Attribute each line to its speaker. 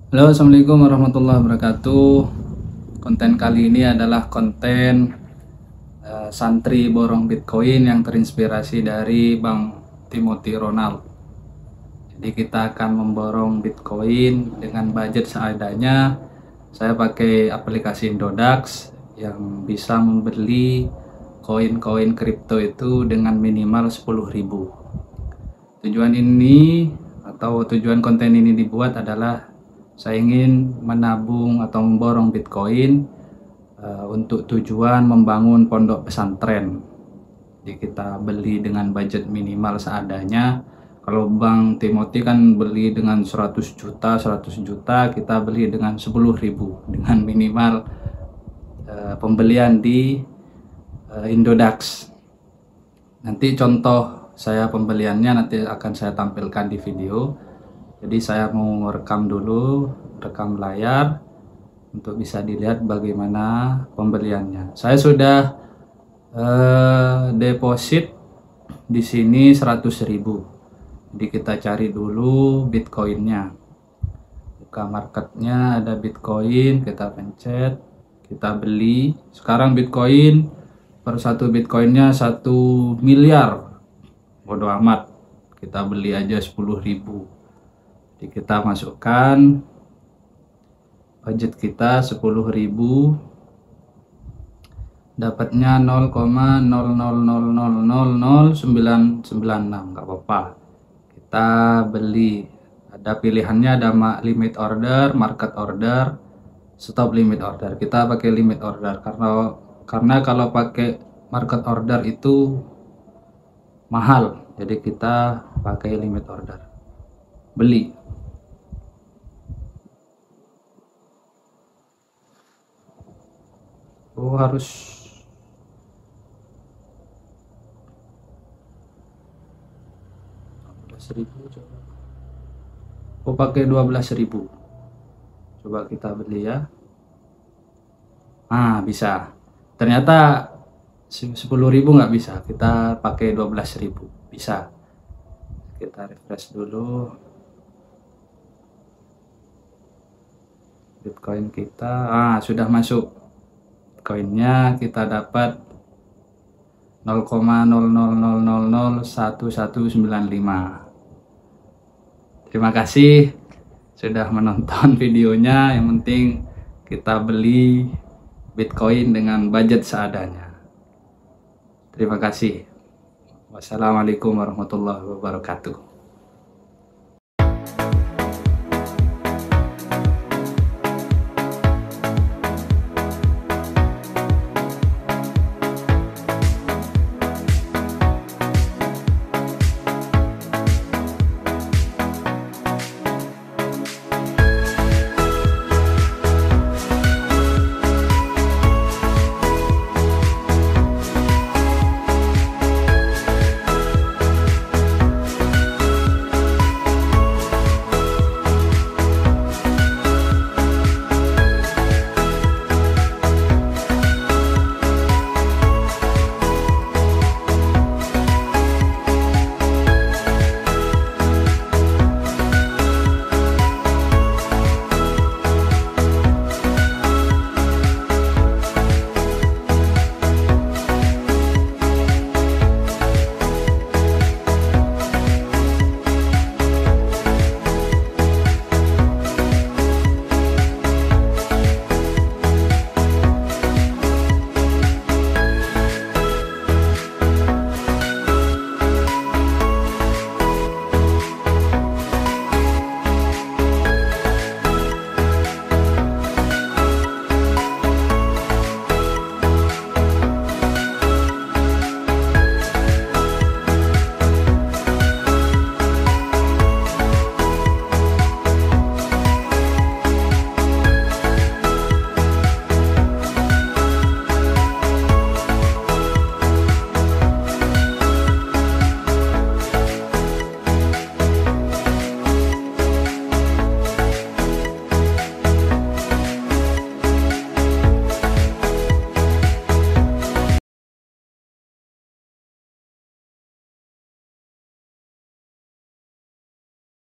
Speaker 1: Halo, assalamualaikum warahmatullahi wabarakatuh. Konten kali ini adalah konten santri borong Bitcoin yang terinspirasi dari Bang Timothy Ronald. Jadi kita akan memborong Bitcoin dengan budget seadanya. Saya pakai aplikasi Indodax yang bisa membeli koin-koin kripto itu dengan minimal 10.000. Tujuan konten ini dibuat adalah saya ingin menabung atau memborong Bitcoin untuk tujuan membangun pondok pesantren. Jadi kita beli dengan budget minimal seadanya. Kalau Bang Timothy kan beli dengan 100 juta, kita beli dengan 10.000 dengan minimal pembelian di Indodax. Nanti contoh saya pembeliannya nanti akan saya tampilkan di video. Jadi saya mau rekam dulu, rekam layar untuk bisa dilihat bagaimana pembeliannya. Saya sudah deposit di sini 100.000. Jadi kita cari dulu Bitcoinnya. Buka marketnya, ada Bitcoin, kita pencet, kita beli. Sekarang Bitcoin per satu Bitcoinnya 1 miliar. Bodoh amat, kita beli aja 10.000. Jadi kita masukkan budget kita 10.000, dapatnya 0,00000996, nggak apa-apa. Kita beli, ada pilihannya, ada limit order, market order, stop limit order. Kita pakai limit order karena kalau pakai market order itu mahal, jadi kita pakai limit order. Beli. Harus 12.000 coba. Pakai 12.000. Coba kita beli ya. Bisa. Ternyata 10.000 nggak bisa. Kita pakai 12.000. Bisa. Kita refresh dulu. Bitcoin kita sudah masuk. Koinnya kita dapat 0,00001195. Terima kasih sudah menonton videonya. Yang penting kita beli Bitcoin dengan budget seadanya. Terima kasih. Wassalamualaikum warahmatullahi wabarakatuh.